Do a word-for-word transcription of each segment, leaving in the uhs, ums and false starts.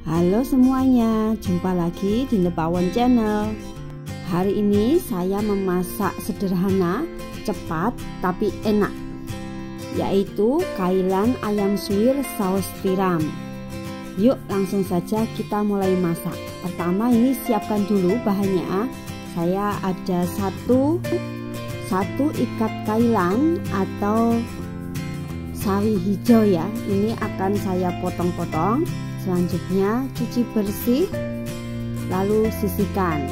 Halo semuanya, jumpa lagi di Lepawan Channel. Hari ini saya memasak sederhana, cepat tapi enak, yaitu kailan ayam suwir saus tiram. Yuk langsung saja kita mulai masak. Pertama ini siapkan dulu bahannya. Saya ada satu satu ikat kailan atau sawi hijau ya. Ini akan saya potong-potong. Selanjutnya cuci bersih, lalu sisihkan.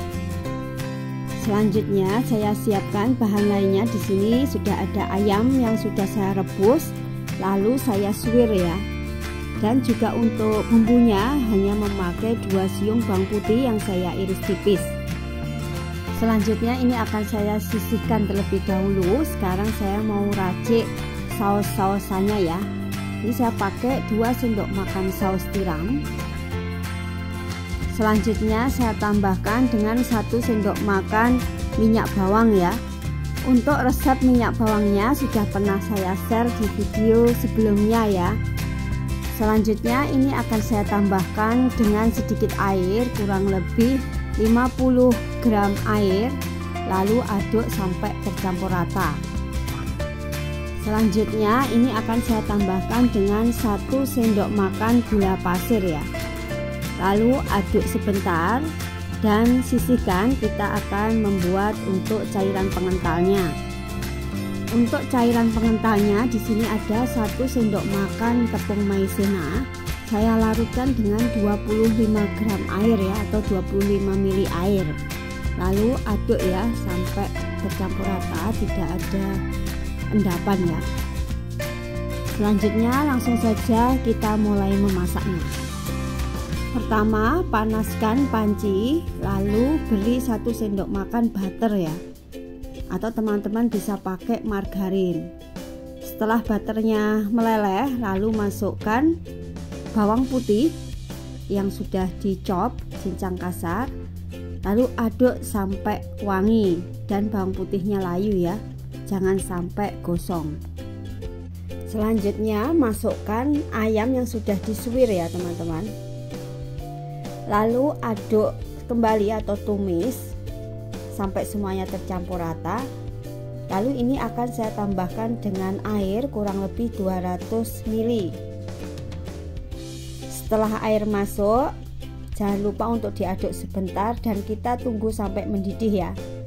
Selanjutnya saya siapkan bahan lainnya. Di sini sudah ada ayam yang sudah saya rebus, lalu saya suwir ya. Dan juga untuk bumbunya hanya memakai dua siung bawang putih yang saya iris tipis. Selanjutnya ini akan saya sisihkan terlebih dahulu. Sekarang saya mau racik saus-sausannya ya. Ini saya pakai dua sendok makan saus tiram. Selanjutnya saya tambahkan dengan satu sendok makan minyak bawang ya. Untuk resep minyak bawangnya sudah pernah saya share di video sebelumnya ya. Selanjutnya ini akan saya tambahkan dengan sedikit air, kurang lebih lima puluh gram air, lalu aduk sampai tercampur rata. Selanjutnya ini akan saya tambahkan dengan satu sendok makan gula pasir ya. Lalu aduk sebentar dan sisihkan. Kita akan membuat untuk cairan pengentalnya. Untuk cairan pengentalnya di sini ada satu sendok makan tepung maizena. Saya larutkan dengan dua puluh lima gram air ya, atau dua puluh lima mililiter air. Lalu aduk ya sampai tercampur rata, tidak ada endapan ya. Selanjutnya langsung saja kita mulai memasaknya. Pertama panaskan panci, lalu beri satu sendok makan butter ya, atau teman-teman bisa pakai margarin. Setelah butternya meleleh, lalu masukkan bawang putih yang sudah dicop cincang kasar, lalu aduk sampai wangi dan bawang putihnya layu ya, jangan sampai gosong. Selanjutnya masukkan ayam yang sudah disuwir ya teman-teman, lalu aduk kembali atau tumis sampai semuanya tercampur rata. Lalu ini akan saya tambahkan dengan air kurang lebih dua ratus mililiter. Setelah air masuk, jangan lupa untuk diaduk sebentar dan kita tunggu sampai mendidih ya.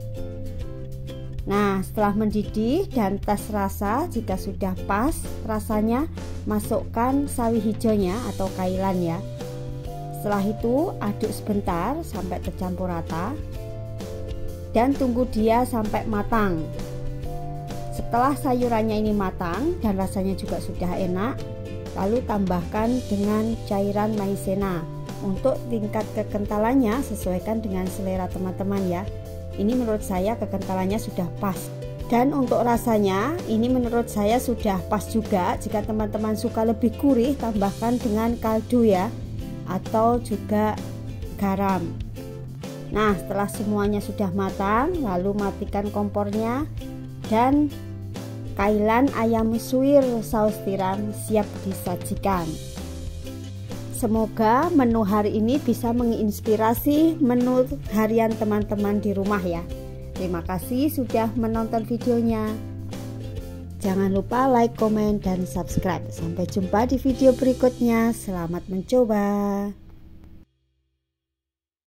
Nah, setelah mendidih dan tes rasa, jika sudah pas rasanya, masukkan sawi hijaunya atau kailan ya. Setelah itu aduk sebentar sampai tercampur rata dan tunggu dia sampai matang. Setelah sayurannya ini matang dan rasanya juga sudah enak, lalu tambahkan dengan cairan maizena. Untuk tingkat kekentalannya sesuaikan dengan selera teman-teman ya. Ini menurut saya kekentalannya sudah pas. Dan untuk rasanya ini menurut saya sudah pas juga. Jika teman-teman suka lebih gurih, tambahkan dengan kaldu ya, atau juga garam. Nah, setelah semuanya sudah matang, lalu matikan kompornya dan kailan ayam suwir saus tiram siap disajikan. Semoga menu hari ini bisa menginspirasi menu harian teman-teman di rumah ya. Terima kasih sudah menonton videonya. Jangan lupa like, komen, dan subscribe. Sampai jumpa di video berikutnya. Selamat mencoba.